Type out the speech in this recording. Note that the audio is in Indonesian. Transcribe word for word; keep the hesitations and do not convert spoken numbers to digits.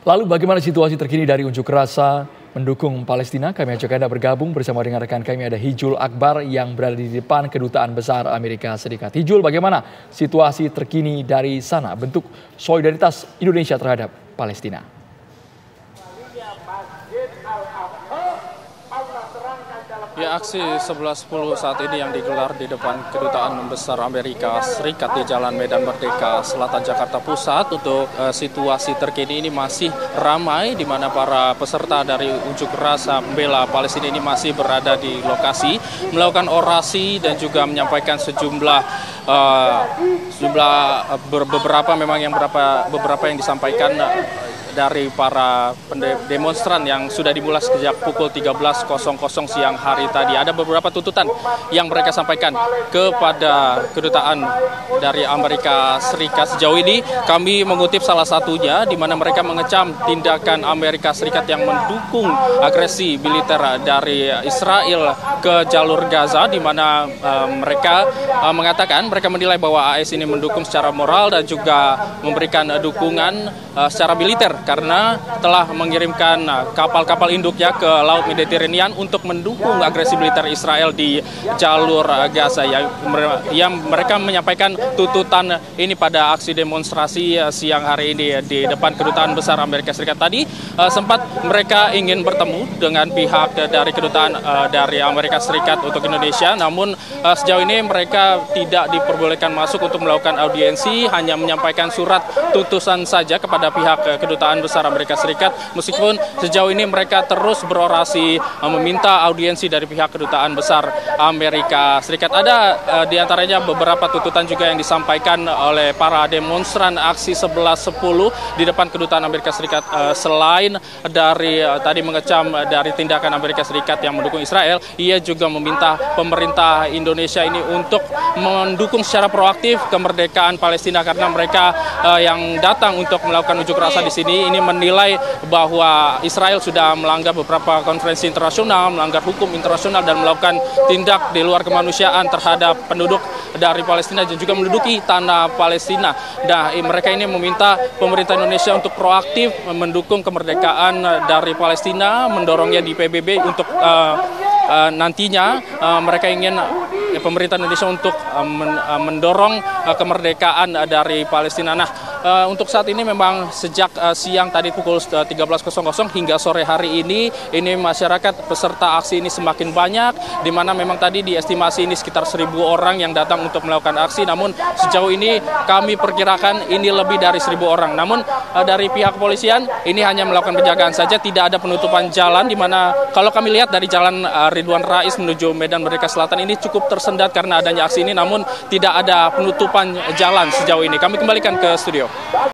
Lalu bagaimana situasi terkini dari unjuk rasa mendukung Palestina? Kami ajak Anda bergabung bersama dengan rekan kami, ada Hijul Akbar yang berada di depan Kedutaan Besar Amerika Serikat. Hijul, bagaimana situasi terkini dari sana? Bentuk solidaritas Indonesia terhadap Palestina. Ya, aksi sebelas sepuluh saat ini yang digelar di depan Kedutaan Besar Amerika Serikat di Jalan Medan Merdeka Selatan, Jakarta Pusat. Untuk uh, situasi terkini ini masih ramai, di mana para peserta dari unjuk rasa membela Palestina ini masih berada di lokasi, melakukan orasi dan juga menyampaikan sejumlah uh, sejumlah uh, beberapa memang yang beberapa beberapa yang disampaikan uh, dari para demonstran yang sudah dimulai sejak pukul tiga belas siang hari tadi. Ada beberapa tuntutan yang mereka sampaikan kepada kedutaan dari Amerika Serikat. Sejauh ini kami mengutip salah satunya, di mana mereka mengecam tindakan Amerika Serikat yang mendukung agresi militer dari Israel ke jalur Gaza, di mana uh, mereka uh, mengatakan mereka menilai bahwa A S ini mendukung secara moral dan juga memberikan uh, dukungan uh, secara militer, karena telah mengirimkan kapal-kapal induknya ke Laut Mediterranean untuk mendukung agresi militer Israel di jalur Gaza. Yang mereka menyampaikan tuntutan ini pada aksi demonstrasi siang hari ini di depan Kedutaan Besar Amerika Serikat tadi. Sempat mereka ingin bertemu dengan pihak dari Kedutaan dari Amerika Serikat untuk Indonesia, namun sejauh ini mereka tidak diperbolehkan masuk untuk melakukan audiensi, hanya menyampaikan surat tuntutan saja kepada pihak Kedutaan Besar Amerika Serikat, meskipun sejauh ini mereka terus berorasi meminta audiensi dari pihak Kedutaan Besar Amerika Serikat. Ada uh, diantaranya beberapa tuntutan juga yang disampaikan oleh para demonstran aksi sebelas sepuluh di depan Kedutaan Amerika Serikat. Uh, selain dari uh, tadi mengecam uh, dari tindakan Amerika Serikat yang mendukung Israel, ia juga meminta pemerintah Indonesia ini untuk mendukung secara proaktif kemerdekaan Palestina, karena mereka uh, yang datang untuk melakukan unjuk rasa di sini ini menilai bahwa Israel sudah melanggar beberapa konvensi internasional, melanggar hukum internasional, dan melakukan tindak di luar kemanusiaan terhadap penduduk dari Palestina dan juga menduduki tanah Palestina. Nah, mereka ini meminta pemerintah Indonesia untuk proaktif mendukung kemerdekaan dari Palestina, mendorongnya di P B B untuk uh, uh, nantinya uh, mereka ingin uh, pemerintah Indonesia untuk uh, men, uh, mendorong uh, kemerdekaan uh, dari Palestina. Nah, Uh, untuk saat ini memang sejak uh, siang tadi pukul uh, tiga belas hingga sore hari ini, ini masyarakat peserta aksi ini semakin banyak, di mana memang tadi diestimasi ini sekitar seribu orang yang datang untuk melakukan aksi, namun sejauh ini kami perkirakan ini lebih dari seribu orang. Namun uh, dari pihak kepolisian ini hanya melakukan penjagaan saja, tidak ada penutupan jalan, di mana kalau kami lihat dari jalan uh, Ridwan Rais menuju Medan Merdeka Selatan ini cukup tersendat karena adanya aksi ini, namun tidak ada penutupan jalan sejauh ini. Kami kembalikan ke studio.